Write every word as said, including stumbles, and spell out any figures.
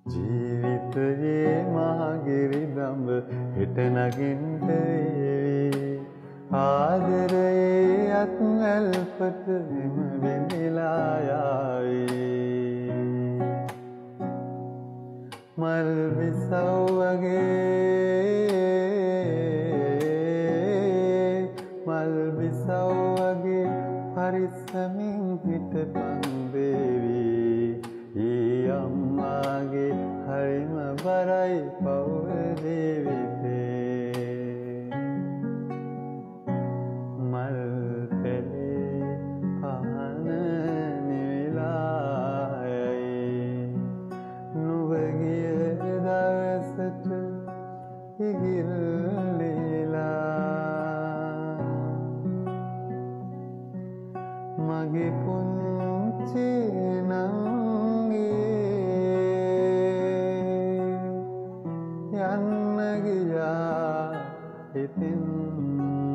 ජීවිතයේ මහගිරි දඹ හෙට නගින්ට වේවි ආදරයේ අත් ඇල්පට එම වෙඳිලා යාවි මල් විසව් වගේ මල් විසව් වගේ පරිස්සමින් හිටපන් දේවි ඊ අම්මාගේ හරිම බරයි පවුල් ජීවිතේ මල් පෙළේ පහන නිවිලායි නුඹ ගිය දවසට ඉගිල්ලිලා මගේ පුංචි නංගී යන්න ගියා ඉතින්